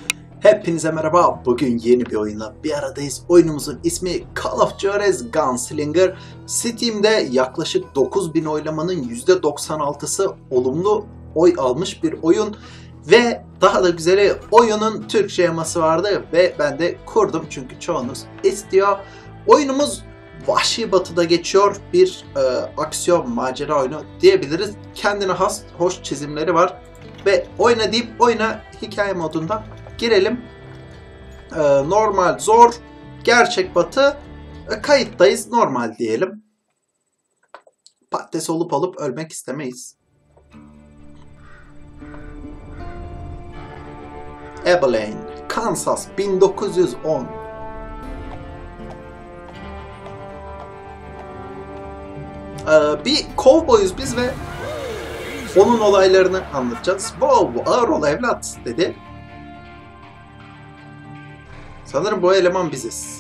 Hepinize merhaba. Bugün yeni bir oyunla bir aradayız. Oyunumuzun ismi Call of Juarez Gunslinger. Steam'de yaklaşık 9000 oylamanın %96'sı olumlu oy almış bir oyun. Ve daha da güzeli, oyunun Türkçe yaması vardı ve ben de kurdum çünkü çoğunuz istiyor. Oyunumuz Vahşi Batı'da geçiyor. Bir aksiyon macera oyunu diyebiliriz. Kendine has hoş çizimleri var. Ve oyna deyip oyuna hikaye modunda girelim. Normal, zor, gerçek batı, kayıttayız, normal diyelim. Patates olup ölmek istemeyiz. Abilene, Kansas, 1910. Bir kovboyuz biz ve onun olaylarını anlatacağız. Wow, ağır ol evlat dedi. Sanırım bu eleman biziz.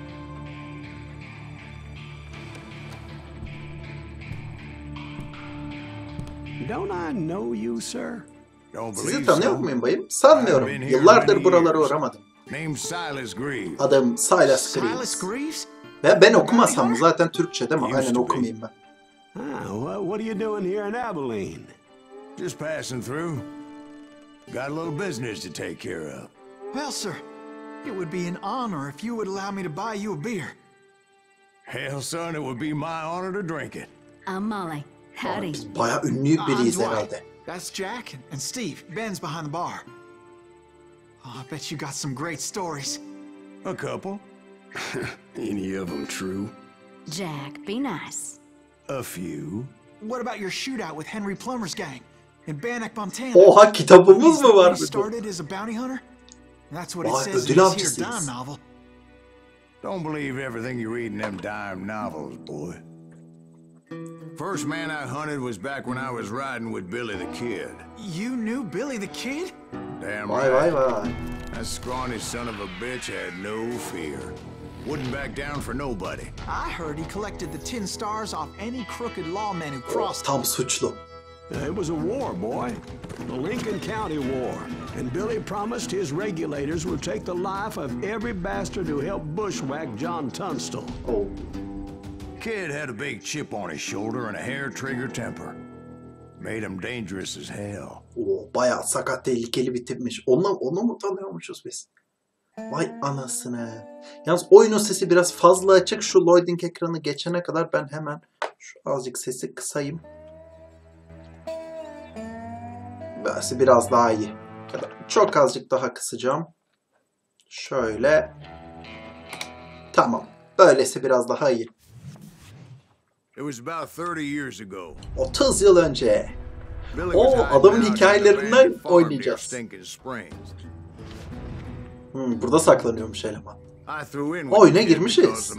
Don't I know you, sir? Sizi tanıyor muyum bayım? Sanmıyorum. Yıllardır buralara uğramadım. Adım Silas Greaves. Ve ben okumasam zaten Türkçe değil mi? Aynen okumayayım ben. What are you doing here in Abilene? Just passing through. Got a little business to take care of. Well, sir, it would be an honor if you would allow me to buy you a beer. Hell, son, it would be my honor to drink it. I'm Molly. Howdy. Biz bayağı ünlü biriyiz herhalde. That's Jack and Steve. Ben's behind the bar. Oh, I bet you got some great stories. A couple. Any of them true? Jack, be nice. A few. What about your shootout with Henry Plummer's gang in Bannock, Montana? Oha, kitabımız mı var? He started as a bounty hunter? That's what it Vay, says in ödül this here avcısıyız. dime novel. Don't believe everything you read in them dime novels, boy. First man I hunted was back when I was riding with Billy the Kid. You knew Billy the Kid? Damn Vay right. vay vay. That scrawny son of a bitch had no fear. Wouldn't back down for nobody. I heard he collected the 10 stars off any crooked lawmen who crossed. Tam suçlu. It was a war, boy. The Lincoln County War. And Billy promised his regulators would take the life of every bastard who helped bushwhack John Tunstall. Oh. Kid had a big chip on his shoulder and a hair-trigger temper. Made him dangerous as hell. Oo, bayağı sakat, tehlikeli bir tipmiş. Onu mu tanıyormuşuz biz? Vay anasını. Yalnız oyunun sesi biraz fazla açık. Şu loading ekranı geçene kadar ben hemen şu azıcık sesi kısayım. Böylesi biraz daha iyi. Çok azıcık daha kısacağım. Şöyle. Tamam. Böylesi biraz daha iyi. It was about 30 years ago. 30 yıl önce. O adamın hikayelerinden oynayacağız. Burada saklanıyormuş eleman. Oyuna girmişiz.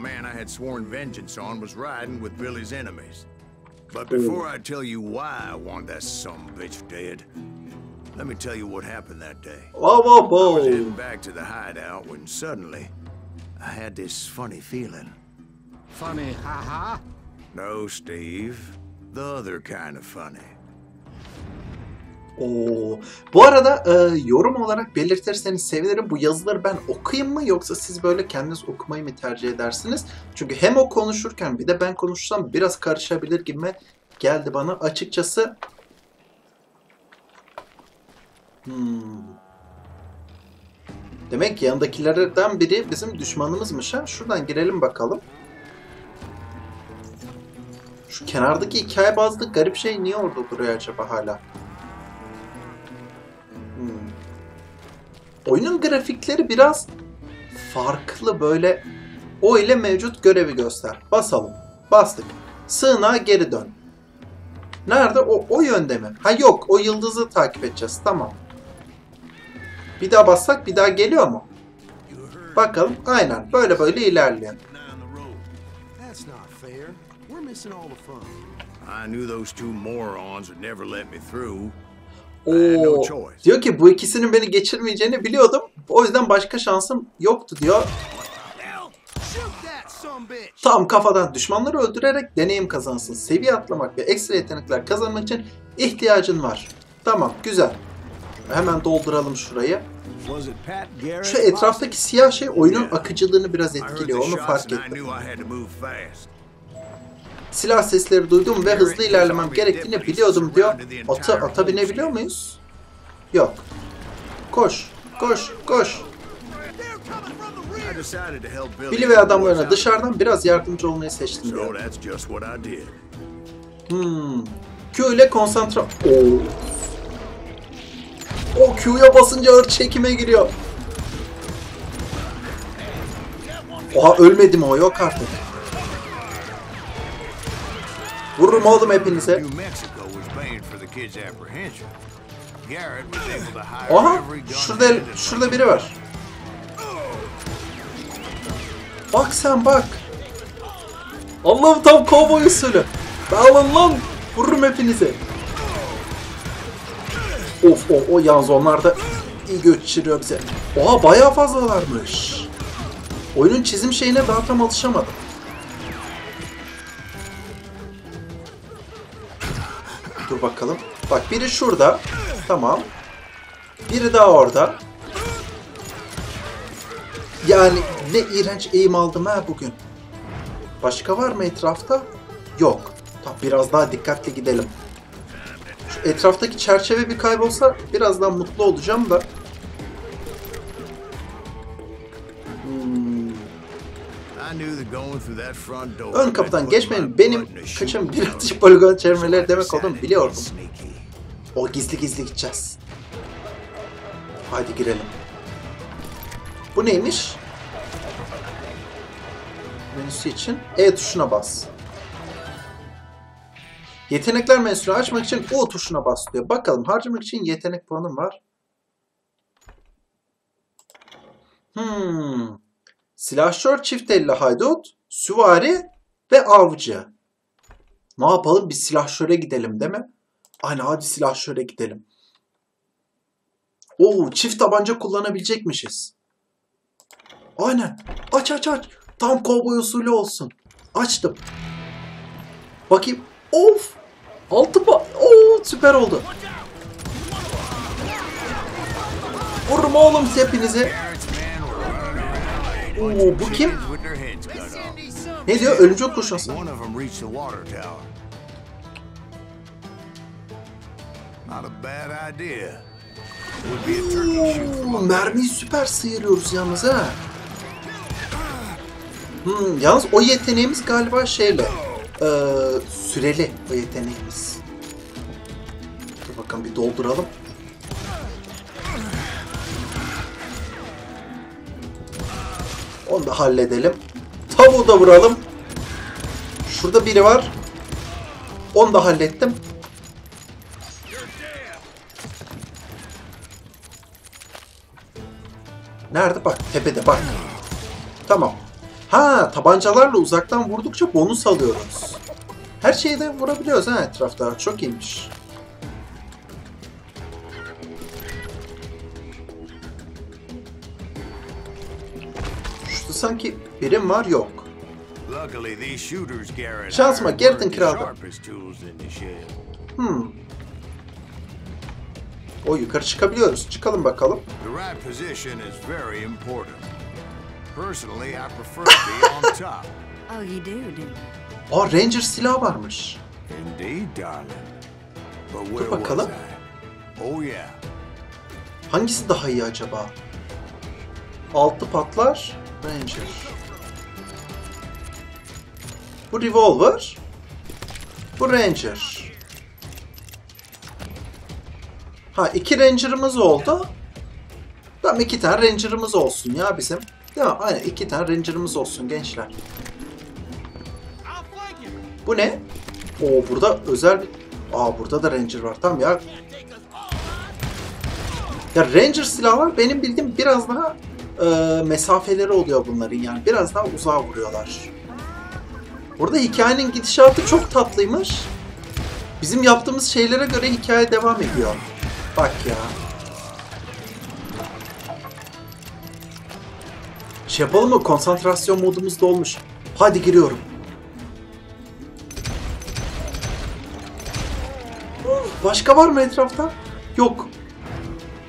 But before I tell you why I want that son of a bitch dead, let me tell you what happened that day. Whoa. I was heading back to the hideout when suddenly I had this funny feeling. Funny, ha? No, Steve. The other kind of funny. Oo. Bu arada yorum olarak belirtirseniz sevinirim. Bu yazıları ben okuyayım mı yoksa siz böyle kendiniz okumayı mı tercih edersiniz? Çünkü hem o konuşurken bir de ben konuşsam biraz karışabilir gibi geldi bana açıkçası. Demek ki yanındakilerden biri bizim düşmanımızmış ha. Şuradan girelim bakalım. Şu kenardaki hikaye bazlı garip şey niye orada duruyor acaba hala? Oyunun grafikleri biraz farklı, böyle o ile mevcut görevi göster. Basalım. Bastık. Sığınağa geri dön. Nerede? O yönde mi? Ha yok. O yıldızı takip edeceğiz. Tamam. Bir daha bassak bir daha geliyor mu? Bakalım. Aynen. Böyle ilerliyor. I knew those two morons would never let me through. Oo, diyor ki bu ikisinin beni geçirmeyeceğini biliyordum. O yüzden başka şansım yoktu diyor. Tam kafadan düşmanları öldürerek deneyim kazansın. Seviye atlamak ve ekstra yetenekler kazanmak için ihtiyacın var. Tamam, güzel. Hemen dolduralım şurayı. Was it Pat Garrett? Şu etraftaki siyah şey oyunun akıcılığını biraz I heard etkiliyor. the Onu shots fark and I ettim. knew I had to move fast. Silah sesleri duydum ve hızlı ilerlemem gerektiğini biliyordum diyor. Ata binebiliyor muyuz? Yok. Koş, koş, koş. I decided to help Billy. Billy ve adamlarına dışarıdan biraz yardımcı olmayı seçtim So diyor. that's just what I did. Q ile konsantre... Oo. O Q'ya basınca ağır çekime giriyor. Oha ölmedim o, yok artık. Vururum oğlum hepinize. New Mexico was paying for the kid's apprehension. Garrett was able to hire Aha every gun şurada biri var. Bak sen bak. Allah'ım tam kovboy usulü. Dağılın lan. Vururum hepinize. Of o yalnız onlar da iyi geçiriyor bize. Oha bayağı fazlalarmış. Oyunun çizim şeyine daha tam alışamadım. Dur bakalım. Bak biri şurada. Tamam. Biri daha orada. Yani ne iğrenç eğim aldım ha bugün. Başka var mı etrafta? Yok. Tamam biraz daha dikkatli gidelim. Şu etraftaki çerçeve bir kaybolsa biraz daha mutlu olacağım da. Ön kapıdan geçmenin benim kıçım bir atış poligon çevirmeleri demek olduğunu biliyordum. O gizli gideceğiz. Hadi girelim. Bu neymiş? Menüsü için E tuşuna bas. Yetenekler menüsünü açmak için U tuşuna bas diyor. Bakalım harcamak için yetenek puanım var. Silahşör, çift elli haydut, süvari ve avcı. Ne yapalım? Biz silahşöre gidelim değil mi? Aynen hadi silahşöre gidelim. Oo, çift tabanca kullanabilecekmişiz. Aynen. Aç. Tam kovboy usulü olsun. Açtım. Bakayım. Of. Oo, süper oldu. Vururum oğlum hepinizi. Oo, bu kim? Ne diyor? Ölümcül kurşunsa. Mermiyi süper sıyırıyoruz yalnız ha. Yalnız o yeteneğimiz galiba şeyle süreli o yeteneğimiz. Dur bakalım bir dolduralım. Onu da halledelim. Tavuğu da vuralım. Şurada biri var. Onu da hallettim. Nerede? Bak tepede bak. Tamam. Ha tabancalarla uzaktan vurdukça bonus alıyoruz. Her şeyi de vurabiliyoruz ha etrafta. Çok iyiymiş. Şurada sanki birim var yok. Şansıma Garrett'in kraldı. O yukarı çıkabiliyoruz. Çıkalım bakalım. Oh, you do. Aa Ranger silahı varmış. Dur bakalım. Hangisi daha iyi acaba? 6 patlar. Ranger. Bu revolver. Bu Ranger. Ha 2 Ranger'ımız oldu. Tamam 2 tane Ranger'ımız olsun ya bizim. Değil mi? Aynen 2 tane Ranger'ımız olsun gençler. Bu ne? Oo burada özel bir... Aa burada da Ranger var. Tamam ya. Ya Ranger silahlar benim bildiğim biraz daha mesafeleri oluyor bunların yani. Biraz daha uzağa vuruyorlar. Burada hikayenin gidişatı çok tatlıymış. Bizim yaptığımız şeylere göre hikaye devam ediyor. Bak ya. Şey yapalım mı? Konsantrasyon modumuz dolmuş. Hadi giriyorum. Başka var mı etrafta? Yok.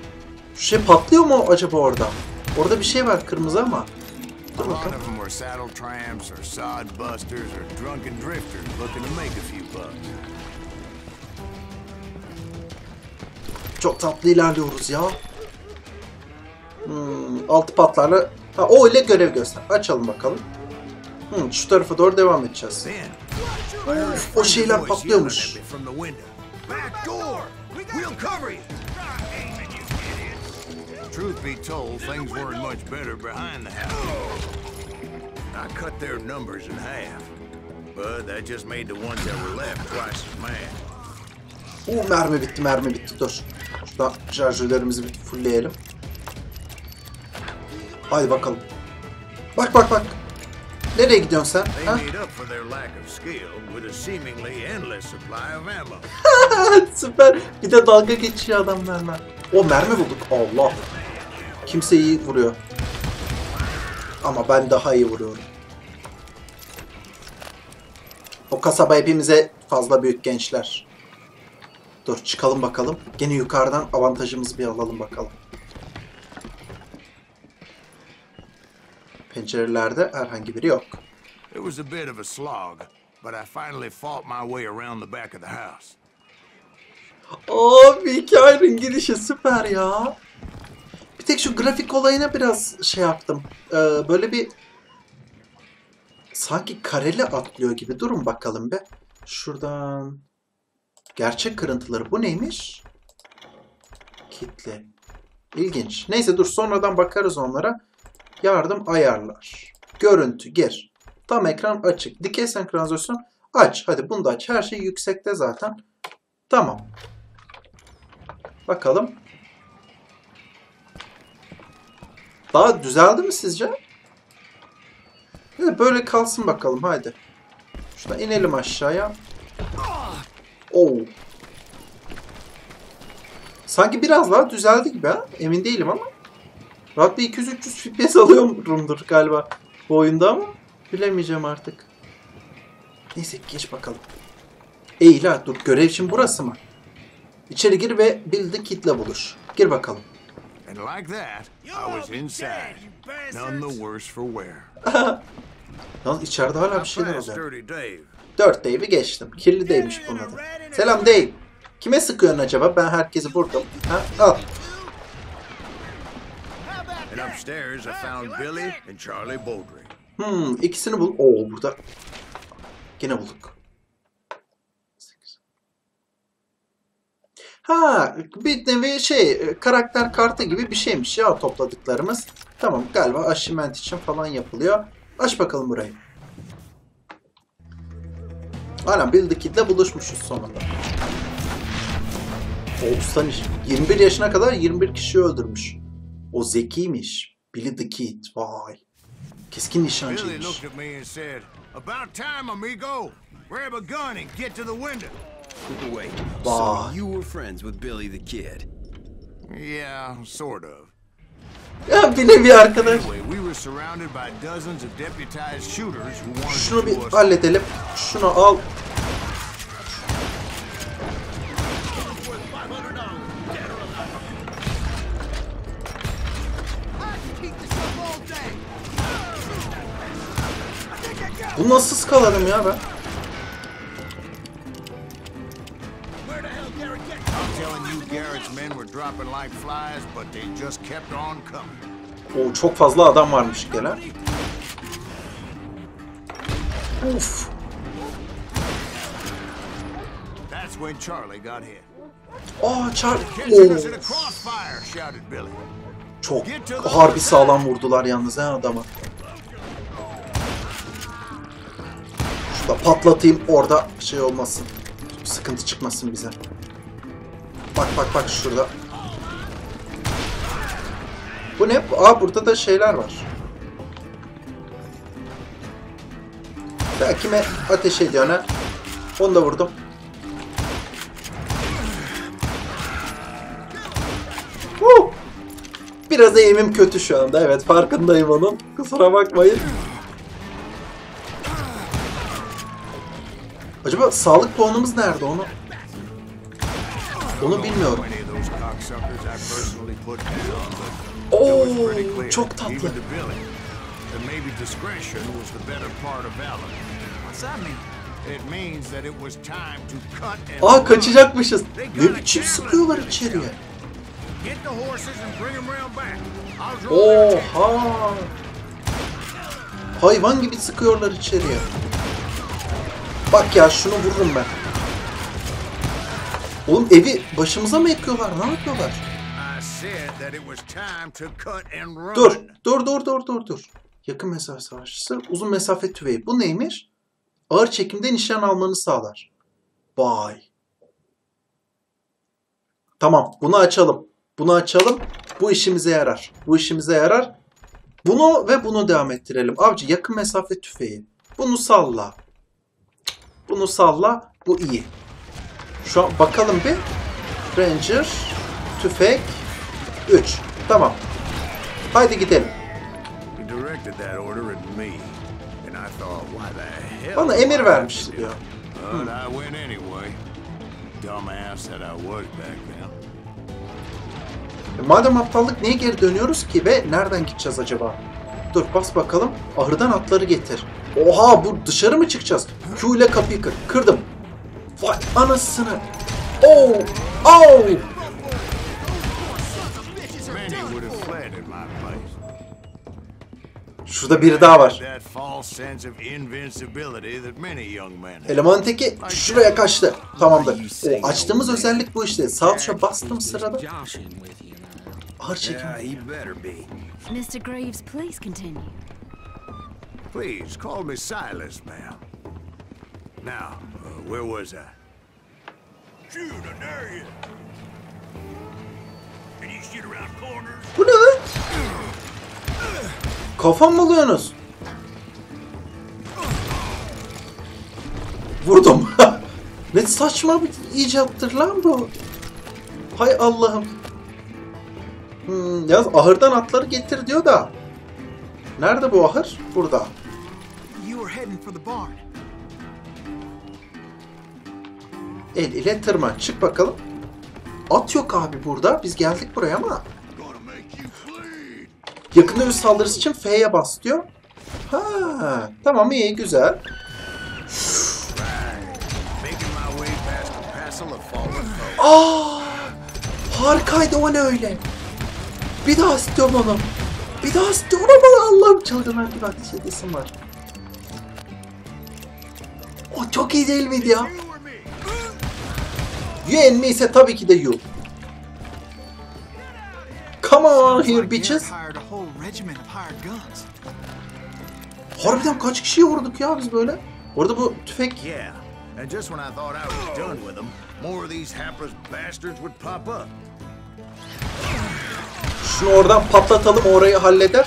şey patlıyor mu acaba orada? Orada bir şey var kırmızı ama. A lot of them were saddle tramps or sod busters or drunken drifters looking to make a few bucks. Çok tatlı ilerliyoruz ya. Altı patlarla. Ha, o ile görev göster. Açalım bakalım. Şu tarafa doğru devam edeceğiz. O şeyler patlıyormuş. Truth be told, things weren't much better behind the house. I cut their numbers in half, but that just made the ones that were left twice as mad. Mermi bitti. Dur. Şurada şarjörlerimizi bir fullleyelim. Haydi bakalım. Bak. Nereye gidiyorsun sen? They made up for their lack of skill with a seemingly endless supply of ammo. Süper. Bir de dalga geçiyor adamlarla. O mermi bulduk. Allah. Kimse iyi vuruyor. Ama ben daha iyi vuruyorum. O kasaba hepimize fazla büyük gençler. Dur çıkalım bakalım. Gene yukarıdan avantajımızı bir alalım bakalım. Pencerelerde herhangi biri yok. It was a bit of a slog, but I finally fought my way around the back of the house. Abi hikayenin girişi süper ya. Bir tek şu grafik olayına biraz şey yaptım. Böyle bir sanki kareli atlıyor gibi. Durun bakalım be. Şuradan gerçek kırıntıları. Bu neymiş? Kitle. İlginç. Neyse dur sonradan bakarız onlara. Yardım ayarlar. Görüntü gir. Tam ekran açık. Dikey senkronizasyon aç. Hadi bunu da aç. Her şey yüksekte zaten. Tamam. Bakalım. Daha düzeldi mi sizce? Böyle kalsın bakalım. Haydi. Şuradan inelim aşağıya. Oo. Sanki biraz daha düzeldi gibi ha. Emin değilim ama. Rahat bir 200-300 FPS alıyorumdur galiba bu oyunda ama bilemeyeceğim artık. Neyse geç bakalım. Eğil ha dur görev için burası mı? İçeri gir ve Bill the Kid'le buluş. Gir bakalım. And like that, I was inside. None the worse for wear. Yalnız içeride hala bir şeyler Fast, oluyor. Dirty Dave. 4 Dave'i geçtim. Kirli Dave'miş bunun adı. Selam Dave. Kime sıkıyorsun acaba? Ben herkesi vurdum. Ha? Al. And upstairs I found Billy and Charlie Baldry. İkisini bul. Oo burada. Gene bulduk. Ha, bir nevi karakter kartı gibi bir şeymiş ya topladıklarımız. Tamam galiba achievement için falan yapılıyor. Aç bakalım burayı. Aynen Bill the Kid'le buluşmuşuz sonunda. O ustan iş. 21 yaşına kadar 21 kişi öldürmüş. O zekiymiş. Billy the Kid. Vay. Keskin Billy nişancıymış. looked at me and said, "About time, amigo. Grab a gun and get to the window." Wait, Wow. so you were friends with Billy the Kid? Yeah, sort of. Ya bir nevi arkadaş. Anyway, we were surrounded by dozens of deputized shooters who wanted Şunu to bir do us. halledelim. Şunu al. Bu nasıl skaladım ya ben? I'm telling you, Garrett's men were dropping like flies, but they just kept on coming. Oo, çok fazla adam varmış gelen. Uf. That's when Charlie got hit. Aa Charlie. Catching us in a crossfire, shouted Billy. Çok harbi sağlam vurdular yalnız ha adamı. Şurada patlatayım orada şey olmasın. Sıkıntı çıkmasın bize. Bak şurada. Bu ne? Aa burada da şeyler var. Ya kime ateş ediyor ne? Onu da vurdum. Biraz eğimim kötü şu anda. Evet farkındayım onun. Kusura bakmayın. Acaba sağlık puanımız nerede onu? Onu bilmiyorum. Any of those suckers I personally put down, but it Oo, was pretty clear, çok tatlı. even to Billy, that maybe discretion was the better part of valor. What's that mean? It means that it was time to cut and Aa, run. kaçacakmışız. Ne biçim sıkıyorlar içeriye. Get the horses and bring them round back. I'll draw their attention. Oha! Hayvan gibi sıkıyorlar içeriye. Bak ya, şunu vururum ben. Oğlum evi başımıza mı yıkıyorlar? Ne yapıyorlar? I said that it was time to cut and run. Dur. Yakın mesafe savaşçısı, uzun mesafe tüfeği. Bu neymiş? Ağır çekimde nişan almanı sağlar. Vay. Tamam, bunu açalım. Bu işimize yarar. Bunu ve bunu devam ettirelim. Avcı, yakın mesafe tüfeği. Bunu salla. Bu iyi. Şu an bakalım bir. Ranger, tüfek, 3. Tamam. Haydi gidelim. He directed that order at me, and I thought, why the hell? Bana emir vermiş diyor. But I went anyway. Dumbass that I was back then. Madem aptallık, niye geri dönüyoruz ki ve nereden gideceğiz acaba? Dur, bas bakalım. Ahırdan atları getir. Oha, bu dışarı mı çıkacağız? Q ile kapıyı kırdım. Vay anasını. Oh! Many would have fled at my place. Şurada biri daha var. That false sense of invincibility that many young men have. Elemanın teki şuraya kaçtı. Tamamdır. O açtığımız özellik bu işte. Sağ tuşa bastım sırada. Ağır çekim. Yeah, he better be. Mr. Graves, please continue. Please call me Silas, ma'am. Now, where was I? Shoot, I dare you. And you shoot around corners. Bu ne lan? Kafam mı alıyorsunuz? Vurdum. Ne saçma bir icattır lan bu. Hay Allah'ım. Yalnız ahırdan atları getir diyor da. Nerede bu ahır? Burada. You were heading for the barn. El ile tırman. Çık bakalım. At yok abi burada. Biz geldik buraya ama. Yakın dövüş saldırısı için F'ye bas diyor. Ha, tamam, iyi, güzel. Aa, harikaydı, o ne öyle? Bir daha istiyorum onu. Allah'ım, çılgınlar gibi ateş edesim var. O çok iyi değil miydi ya? You and me ise tabii ki de you. Come on here bitches. Harbiden kaç kişiye vurduk ya biz böyle? Orada bu tüfek... Yeah, and just when I thought I was done with them, more of these hapless bastards would pop up. Şunu oradan patlatalım, orayı halleder.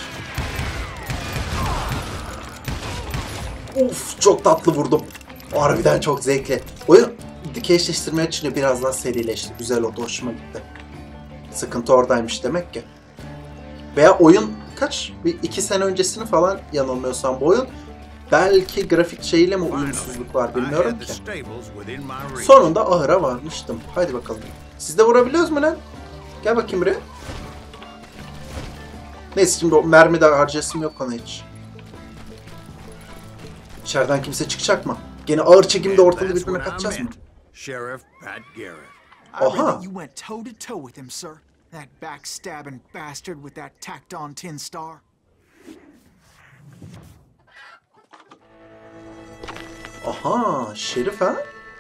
Uf, çok tatlı vurdum. Harbiden çok zevkli. Oyun dikeşleştirmeye için biraz daha serileşti. Güzel oldu, hoşuma gitti. Sıkıntı oradaymış demek ki. Veya oyun kaç? Bir 2 sene öncesini falan, yanılmıyorsam bu oyun. Belki grafik şeyiyle mi uyumsuzluk var bilmiyorum ki. Sonunda ahıra varmıştım. Haydi bakalım. Siz de vurabiliyoruz mu lan? Gel bakayım buraya. Neyse, şimdi o mermi de harcayasım yok ona hiç. İçeriden kimse çıkacak mı? Gene ağır çekimde ortalığı birbirine katacağız mı? Sheriff Pat Garrett. I read that you went toe to toe with him, sir. That backstabbing bastard with that tacked-on tin star. Aha, Şerif ha?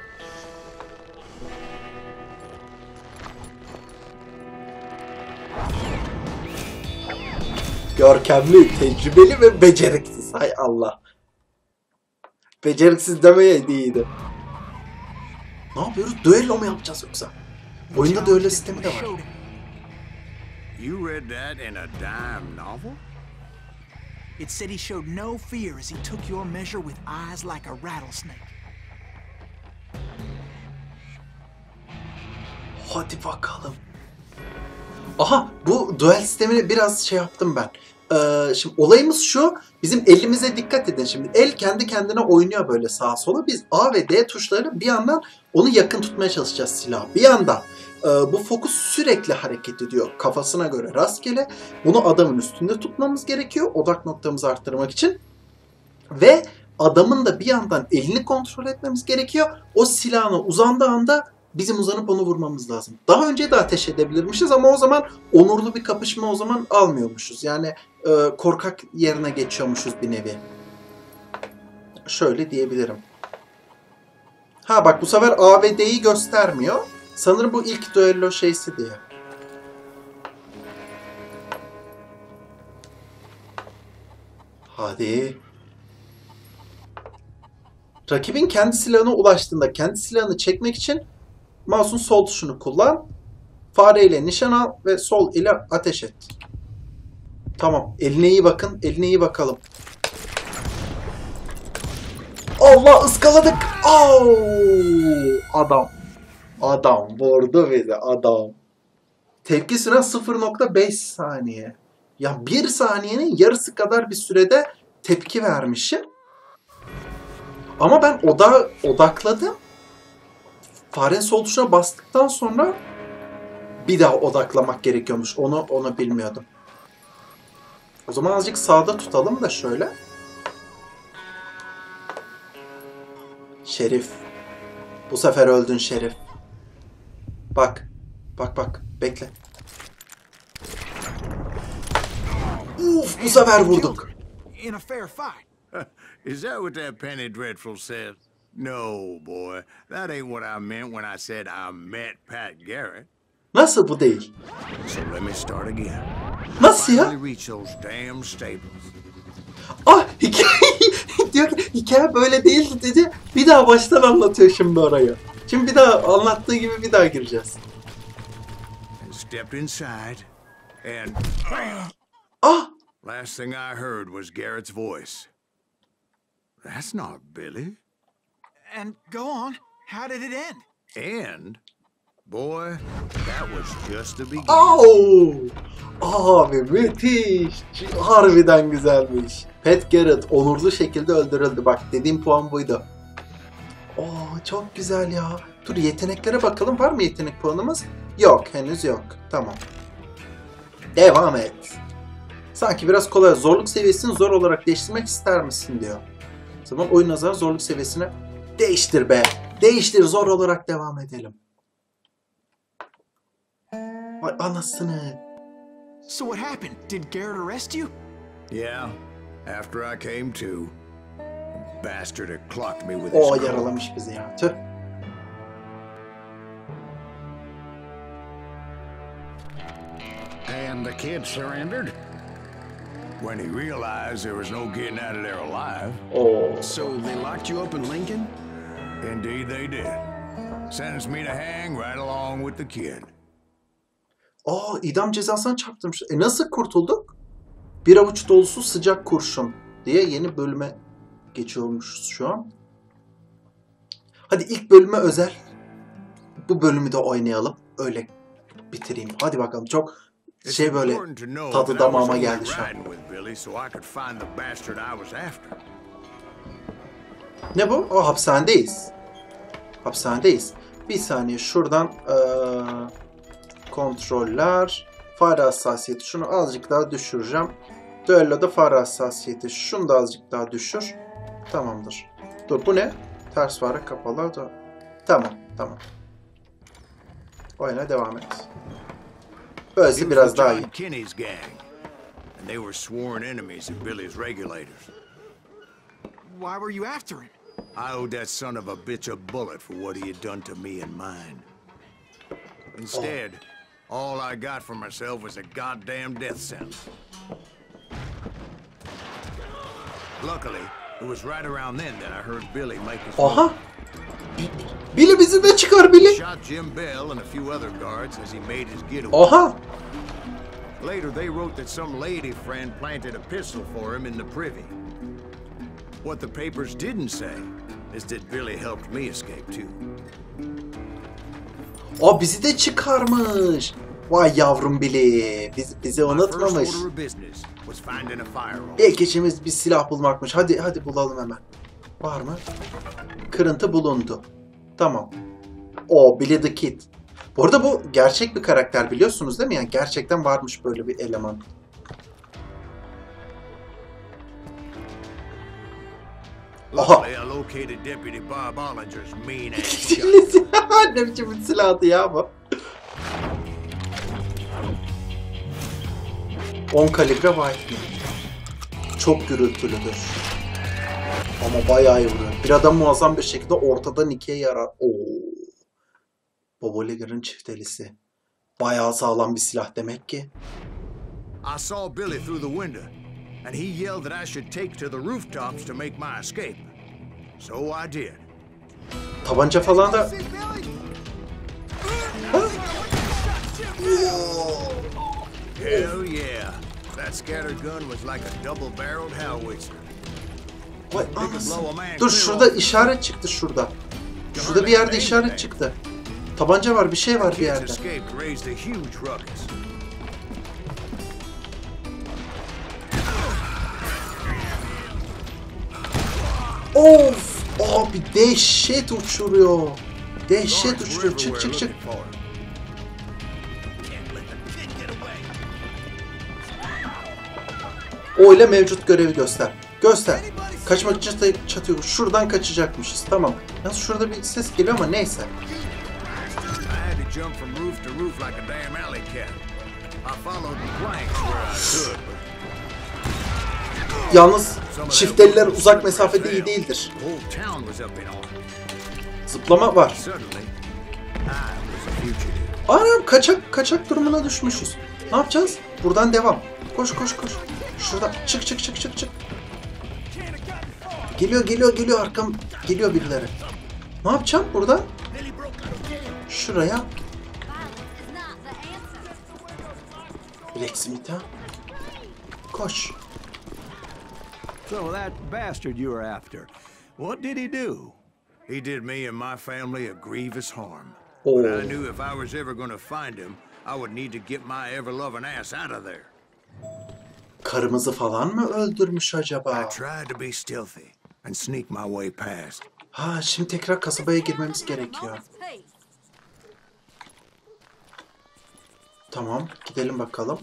Görkemli, tecrübeli ve beceriksiz. Hay Allah. Beceriksiz demeye iyiydi. Ne yapıyoruz? Düello mu yapacağız yoksa? Oyunda düello sistemi de var. You read that in a dime novel? It said he showed no fear as he took your measure with eyes like a rattlesnake. Hadi bakalım. Aha, bu duel sistemini biraz şey yaptım ben. Şimdi olayımız şu. Bizim elimize dikkat edin. Şimdi el kendi kendine oynuyor böyle sağa sola. Biz A ve D tuşlarıyla bir yandan onu yakın tutmaya çalışacağız silahı. Bir yandan bu fokus sürekli hareket ediyor. Kafasına göre rastgele. Bunu adamın üstünde tutmamız gerekiyor. Odak noktamızı arttırmak için. Ve adamın da bir yandan elini kontrol etmemiz gerekiyor. O silahına uzandığı anda bizim uzanıp onu vurmamız lazım. Daha önce de ateş edebilirmişiz ama o zaman onurlu bir kapışma o zaman almıyormuşuz. Yani korkak yerine geçiyormuşuz bir nevi. Şöyle diyebilirim. Ha bak bu sefer A ve D'yi göstermiyor. Sanırım bu ilk düello şeysi diye. Hadi. Rakibin kendi silahına ulaştığında kendi silahını çekmek için mouse'un sol tuşunu kullan. Fareyle nişan al ve sol ile ateş et. Tamam. Eline iyi bakın. Eline iyi bakalım. Allah ıskaladık. Oh! Adam. Adam vurdu bizi. Adam. Tepki süren 0.5 saniye. Ya 1 saniyenin yarısı kadar bir sürede tepki vermişim. Ama ben odakladım. Farenin sol tuşuna bastıktan sonra bir daha odaklamak gerekiyormuş. Onu bilmiyordum. O zaman azıcık sağda tutalım da şöyle. Şerif. Bu sefer öldün Şerif. Bak. Bak. Bekle. Uf, bu sefer vurduk. In a fair fight. Is that what that Penny Dreadful said? No, boy. That ain't what I meant when I said I met Pat Garrett. Nasıl bu değil? So let me start again. Nasıl ya? Finally reach those damn stables. Ah hikaye diyor ki hikaye böyle değildi dedi. Bir daha baştan anlatıyor şimdi orayı. Şimdi bir daha anlattığı gibi bir daha gireceğiz. And stepped inside and Ah! last thing I heard was Garrett's voice. That's not Billy. And go on. How did it end? And boy, that was just the beginning. Oh! Abi müthiş. Harbiden güzelmiş. Pat Garrett onurlu şekilde öldürüldü. Bak dediğim puan buydu. Oo çok güzel ya. Dur yeteneklere bakalım. Var mı yetenek puanımız? Yok henüz yok. Tamam. Devam et. Sanki biraz kolay. Zorluk seviyesini zor olarak değiştirmek ister misin diyor. O zaman oyun nazarı zorluk seviyesini değiştir be. Değiştir, zor olarak devam edelim. Vay anasını. So what happened? Did Garrett arrest you? Yeah, after I came to, bastard had clocked me with O his yaralamış bizi ya. Tüh. And the kid surrendered? When he realized there was no getting out of there alive. Oo. So they locked you up in Lincoln? Indeed they did. Sentenced me to hang right along with the kid. Aa idam cezasına çarptırmış. Nasıl kurtulduk? Bir avuç dolusu sıcak kurşun diye yeni bölüme geçiyormuşuz şu an. Hadi ilk bölüme özel. Bu bölümü de oynayalım. Öyle bitireyim. Hadi bakalım. Çok şey böyle tadı damağıma geldi şu an. Ne bu? O hapishanedeyiz. Hapishanedeyiz. Bir saniye şuradan kontroller, fare hassasiyeti. Şunu azıcık daha düşüreceğim. Düello'da fare hassasiyeti. Şunu da azıcık daha düşür. Tamamdır. Dur bu ne? Ters fare kapalı. Tamam. Oyuna devam et. Böylesi biraz daha iyi. They were sworn enemies of Billy's regulators. Why were you after him? I owed that son of a bitch a bullet for what he had done to me and mine. Instead, all I got for myself was a goddamn death sentence. Luckily, it was right around then that I heard Billy make his Aha! Billy bizi de çıkar Billy. Shot Jim Bell and a few other guards as he made his getaway. Aha! Later, they wrote that some lady friend planted a pistol for him in the privy. What the papers didn't say is that Billy helped me escape too. O bizi de çıkarmış. Vay yavrum Billy. Bizi unutmamış. İlk işimiz bir silah bulmakmış. Hadi bulalım hemen. Var mı? Kırıntı bulundu. Tamam. O Billy the Kid. Bu arada bu gerçek bir karakter, biliyorsunuz değil mi? Yani gerçekten varmış böyle bir eleman. Aha. Luckily, I located Deputy Bob Ollinger's mean-ass shot. Ne biçim bir silahdı ya bu. 10 kalibre White. Çok gürültülüdür. Ama bayağı iyi vuruyor. Bir adam muazzam bir şekilde ortadan ikiye yarar. Oo. Bob Oliver'ın çiftelisi. Bayağı sağlam bir silah demek ki. I saw Billy through the window, and he yelled that I should take to the rooftops to make my escape. So I did. Tabanca falan da... Hell yeah. That scatter gun was like a double-barreled howitzer. Vay anasını. Dur şurada işaret çıktı şurada. Şurada bir yerde işaret çıktı. Tabanca var, bir şey var bir yerde. Of! Abi dehşet uçuruyor. Dehşet uçuruyor. Çık çık çık. O ile mevcut görevi göster. Göster. Kaçmak için çatıyor. Şuradan kaçacakmışız. Tamam. Nasıl şurada bir ses geliyor ama neyse. Yalnız çifteliler uzak mesafede iyi değildir. Zıplama var. Anam kaçak durumuna düşmüşüz. Ne yapacağız? Buradan devam. Koş koş koş. Şuradan çık çık çık çık çık. Geliyor arkam. Geliyor birileri. Ne yapacağım buradan? Şuraya. Blacksmith'a. Koş. So that bastard you were after, what did he do? He did me and my family a grievous harm. Oh. But I knew if I was ever going to find him, I would need to get my ever-loving ass out of there. Karımızı falan mı öldürmüş acaba? I tried to be stealthy and sneak my way past. Ha, şimdi tekrar kasabaya girmemiz gerekiyor. Tamam, gidelim bakalım.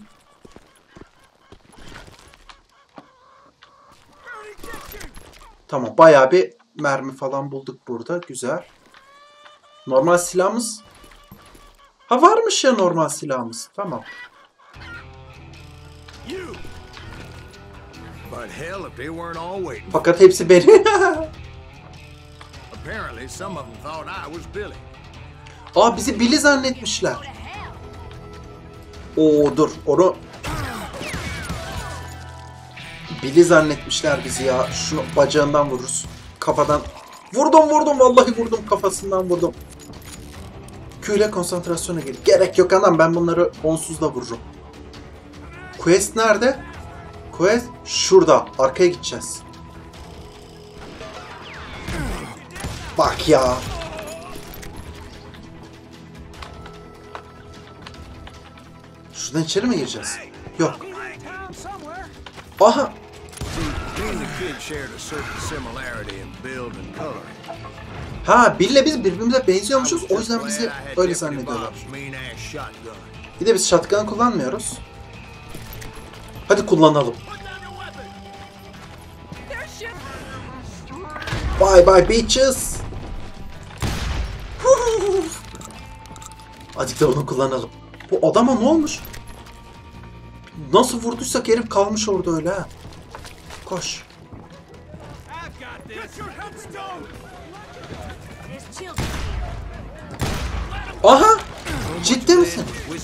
Tamam, bayağı bir mermi falan bulduk burada. Güzel. Normal silahımız... Ha, varmış ya normal silahımız. Tamam. But hell, if they weren't all waiting. Fakat hepsi benim. Apparently, some of them thought I was Billy. Aa, bizi Billy zannetmişler. Oo, dur. Onu... Billy zannetmişler bizi ya. Şunu bacağından vururuz. Kafadan. Vurdum. Vallahi vurdum. Kafasından vurdum. Q ile konsantrasyona gir. Gerek yok anam. Ben bunları onsuzla vururum. Quest nerede? Quest şurada. Arkaya gideceğiz. Bak ya. Şuradan içeri mi gireceğiz? Yok. Aha. Ha, Bill'le biz birbirimize benziyormuşuz. O yüzden bizi öyle zannediyorlar. Bir de biz shotgun kullanmıyoruz. Hadi kullanalım. Bye bye bitches. Hadi de onu kullanalım. Bu adama ne olmuş? Nasıl vurduysak herif kalmış orada öyle ha. Koş. Aha! Ciddi misin?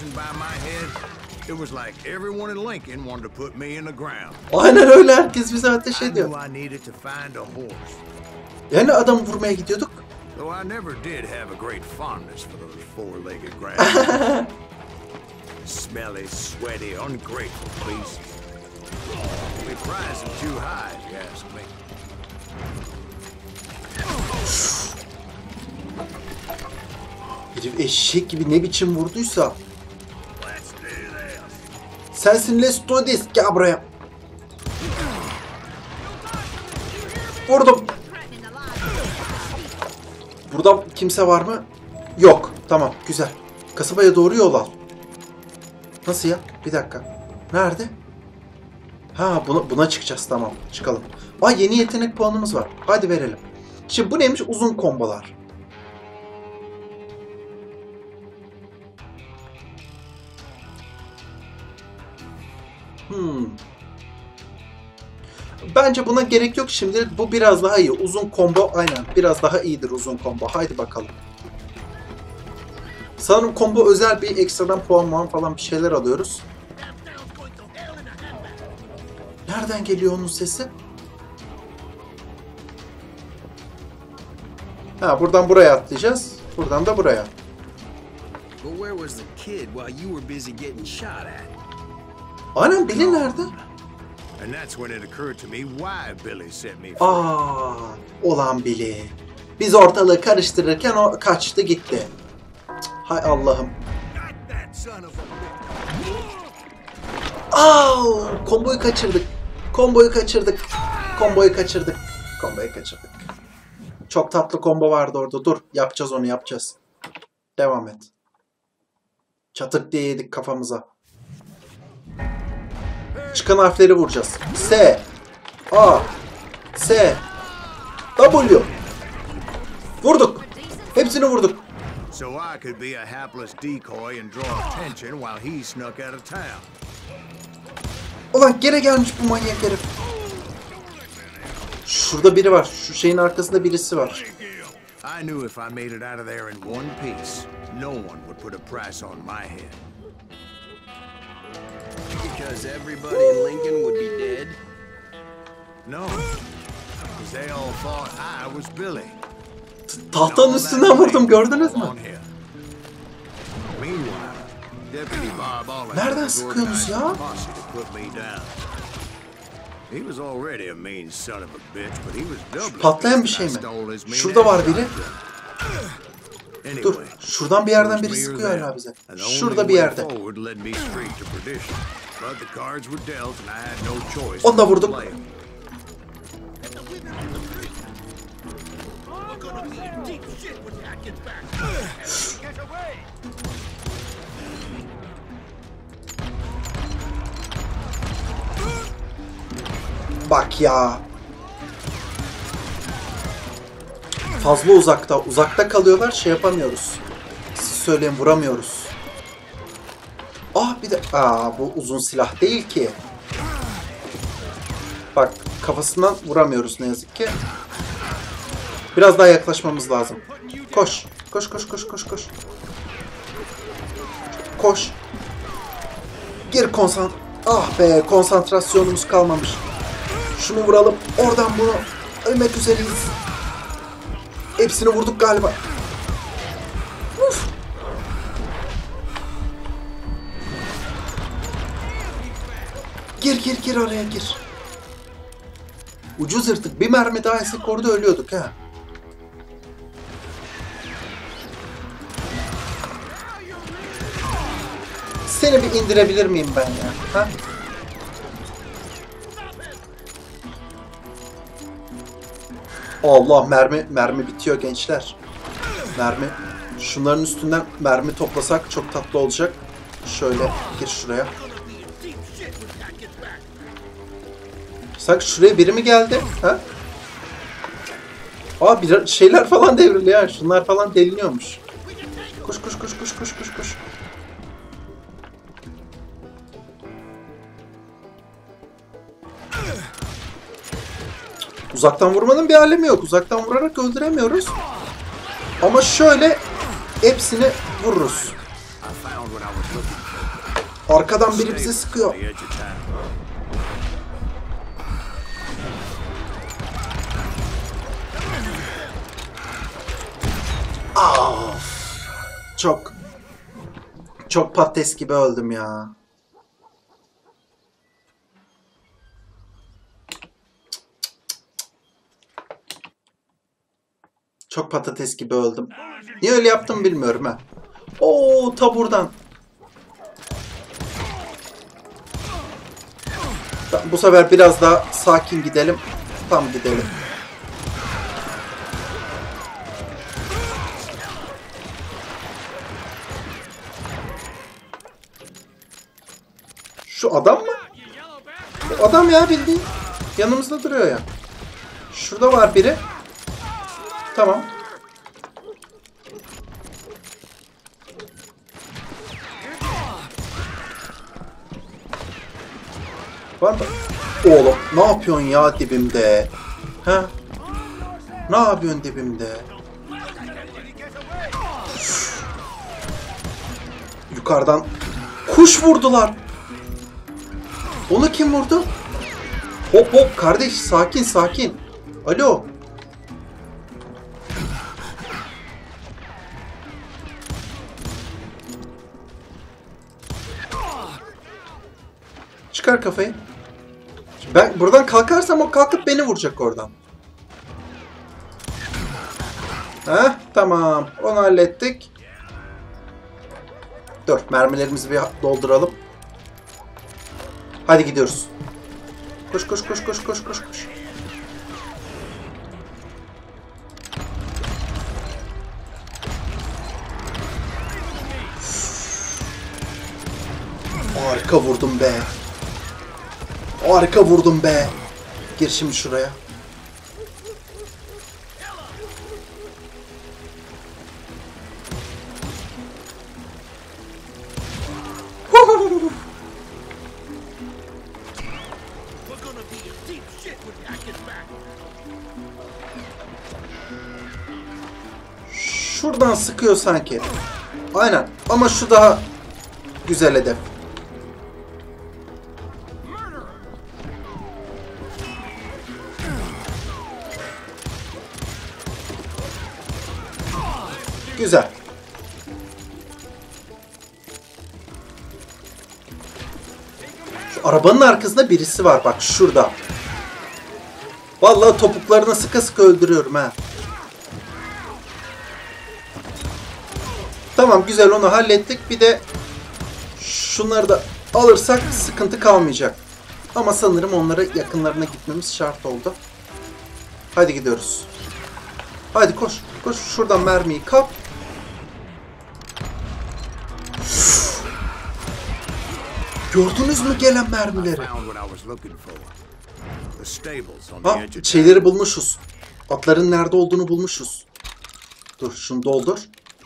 Aynen öyle, herkes bize ateş ediyor. Yani adam vurmaya gidiyorduk. Smelly, sweaty, ungrateful beast. We prize him too high, if you ask me. Herif eşek gibi ne biçim vurduysa. Sensin, let's do this. Gel buraya. Vurdum. Burada kimse var mı? Yok. Tamam, güzel. Kasabaya doğru yol al. Nasıl ya? Bir dakika. Nerede? Ha buna çıkacağız. Tamam. Çıkalım. Aa yeni yetenek puanımız var. Hadi verelim. Şimdi bu neymiş? Uzun kombolar. Bence buna gerek yok şimdi. Bu biraz daha iyi. Uzun combo aynen. Biraz daha iyidir uzun combo. Haydi bakalım. Sanırım combo özel bir ekstradan puan falan bir şeyler alıyoruz. Nereden geliyor onun sesi? Ha buradan buraya atlayacağız. Buradan da buraya. But where was the kid while you were busy getting shot at? Aynen Billy nerede? And that's when it occurred to me why Billy set me free. Olan Billy. Biz ortalığı karıştırırken o kaçtı gitti. Hay Allah'ım. Komboyu kaçırdık. Komboyu kaçırdık. Çok tatlı combo vardı orada. Dur, yapacağız onu, yapacağız. Devam et. Çatık diye yedik kafamıza. Çıkan harfleri vuracağız. S, A, S, W. Vurduk. Hepsini vurduk. So I could be a hapless decoy and draw attention while he snuck out of town. Ulan gene gelmiş bu manyak herif. Şurada biri var. Şu şeyin arkasında birisi var. I knew if I made it out of there in one piece, no one would put a price on my head. Because everybody in Lincoln would be dead? No, because they all thought I was Billy. Tahtanın üstüne vurdum, gördünüz mü? Nereden sıkıyorsunuz ya? Şu patlayan bir şey mi? Şurada var biri. Dur, şuradan bir yerden biri sıkıyor hala bize. Şurada bir yerde. Onu da vurduk. Bak ya. Fazla uzakta. Uzakta kalıyorlar. Şey yapamıyoruz. Siz söyleyin, vuramıyoruz. Bir de... bu uzun silah değil ki. Bak kafasından vuramıyoruz ne yazık ki. Biraz daha yaklaşmamız lazım. Koş. Koş. Koş. Gir konsantrasyonumuz kalmamış. Şunu vuralım. Oradan bunu ölmek üzereyiz. Hepsini vurduk galiba. Uf. Gir araya gir. Ucuz yırtık. Bir mermi daha esik orada ölüyorduk ha. Seni bir indirebilir miyim ben ya? Ha? Allah, mermi bitiyor gençler. Mermi. Şunların üstünden mermi toplasak çok tatlı olacak. Şöyle gir şuraya. Sanki şuraya biri mi geldi? Ha? Bir şeyler falan devriliyor ya. Şunlar falan deliniyormuş. Koş. Uzaktan vurmanın bir alemi yok. Uzaktan vurarak öldüremiyoruz. Ama şöyle hepsini vururuz. Arkadan biri bizi sıkıyor. Çok patates gibi öldüm ya. Çok patates gibi öldüm. Niye öyle yaptım bilmiyorum ha. Ta buradan. Bu sefer biraz daha sakin gidelim. Tam gidelim. adam mı? Bu adam ya bildiğin. Yanımızda duruyor ya. Şurada var biri. Tamam. Var mı? Oğlum ne yapıyorsun ya dibimde? Ha? Ne yapıyorsun dibimde? Yukarıdan kuş vurdular. Onu kim vurdu? Hop hop kardeş sakin sakin. Alo. Çıkar kafayı. Ben buradan kalkarsam o kalkıp beni vuracak oradan. Heh, tamam. Onu hallettik. Dur, mermilerimizi bir dolduralım. Hadi gidiyoruz. Koş koş koş koş koş koş koş. Harika vurdum be. Harika vurdum be. Gir şimdi şuraya. Şuradan sıkıyor sanki. Aynen. Ama şu daha güzel hedef. Güzel. Şu arabanın arkasında birisi var. Bak şurada. Vallahi topuklarına sıka sıka öldürüyorum ha. Tamam güzel onu hallettik. Bir de şunları da alırsak sıkıntı kalmayacak. Ama sanırım onlara yakınlarına gitmemiz şart oldu. Hadi gidiyoruz. Hadi koş. Koş şuradan mermiyi kap. Gördünüz mü gelen mermileri? Ha, şeyleri bulmuşuz. Atların nerede olduğunu bulmuşuz. Dur şunu doldur.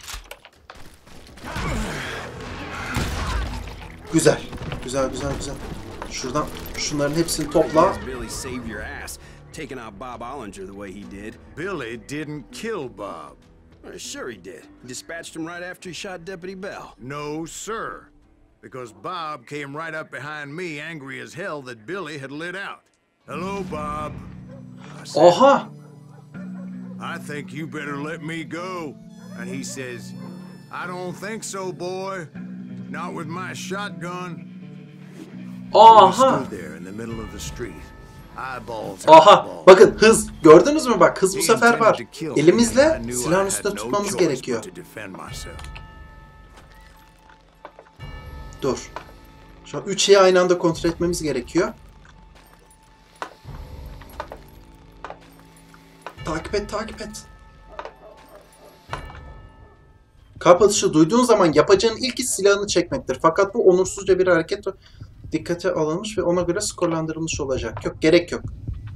Güzel. Güzel güzel güzel. Şuradan şunların hepsini topla. Taking out Bob Ollinger the way he did. Billy didn't kill Bob. Sure he did. He dispatched him right after he shot Deputy Bell. No, sir. Because Bob came right up behind me, angry as hell that Billy had lit out. Hello, Bob. Aha! I think you better let me go. And he says, I don't think so, boy. Not with my shotgun. Aha! He stood there in the middle of the street. Aha! Bakın hız. Gördünüz mü bak hız bu sefer var. Elimizle silahın üstünde tutmamız gerekiyor. Dur. Şu an 3 şeyi aynı anda kontrol etmemiz gerekiyor. Takip et, takip et. Kalp atışı duyduğun zaman yapacağın ilk iş silahını çekmektir. Fakat bu onursuzca bir hareket dikkate alınmış ve ona göre skorlandırılmış olacak. Yok, gerek yok.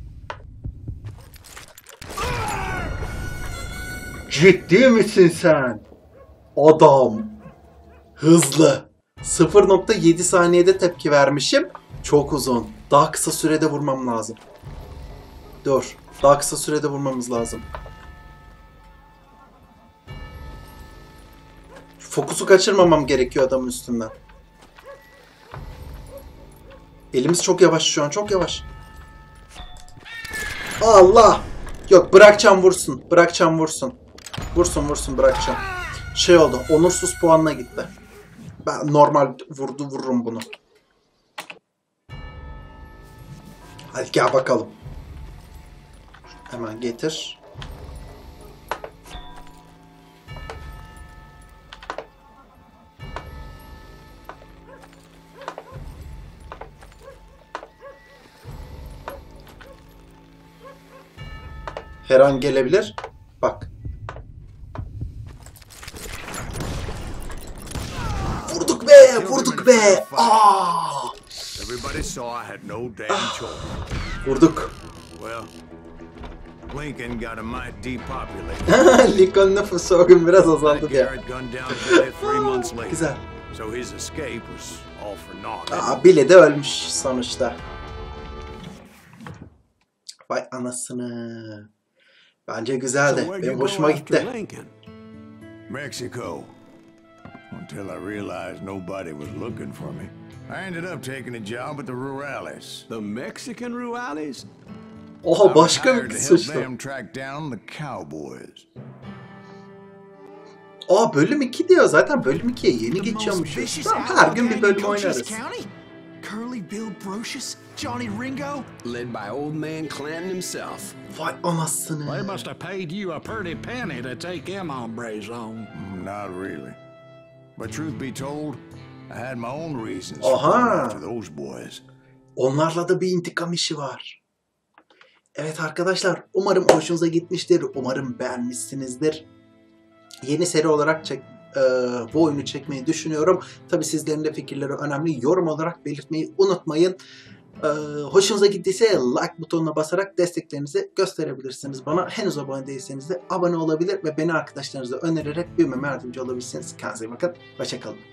Ciddi misin sen? Adam. Hızlı. 0.7 saniyede tepki vermişim. Çok uzun. Daha kısa sürede vurmam lazım. Dur. Daha kısa sürede vurmamız lazım. Fokusu kaçırmamam gerekiyor adamın üstünden. Elimiz çok yavaş şu an. Çok yavaş. Allah! Yok bırakacağım vursun. Bırakacağım vursun. Vursun vursun bırakacağım. Şey oldu. Onursuz puanına gitti. Ben normal vururum bunu. Hadi gel bakalım. Hemen getir. Her an gelebilir. Bak. Vurduk be! Vurduk be! Aa! saw I had no damn choice. Vurduk. Well, Lincoln got a mite depopulated. Lincoln nüfusu o gün biraz azaldı diye. Garrett gunned down Billy 3 months later. Güzel. So his escape was all for naught. Billy de ölmüş sonuçta. Vay anasını. Bence güzeldi. Benim hoşuma gitti. Mexico. Until I realized nobody was looking for me. I ended up taking a job at the Rurales. The Mexican Rurales? Oha başka I was bir hired to help suçlu. them track down the cowboys. Bölüm 2 diyor zaten. Bölüm 2'ye yeni The most geçiyormuşuz. vicious Tamam, her outlaw gün bir gang bölüm in Cochise oynarız. County? Curly Bill Brocious? Johnny Ringo? Led by old man Clanton himself. Vay anasını. They must have paid you a pretty penny to take them hombres on. Not really. But truth be told, I had my own reasons for Aha. going after those boys. Onlarla da bir intikam işi var. Evet arkadaşlar, umarım hoşunuza gitmiştir. Umarım beğenmişsinizdir. Yeni seri olarak bu oyunu çekmeyi düşünüyorum. Tabii sizlerin de fikirleri önemli. Yorum olarak belirtmeyi unutmayın. Hoşunuza gittiyse like butonuna basarak desteklerinizi gösterebilirsiniz bana. Henüz abone değilseniz de abone olabilir ve beni arkadaşlarınıza önererek büyümeme yardımcı olabilirsiniz. Kendinize iyi bakın. Hoşça kalın.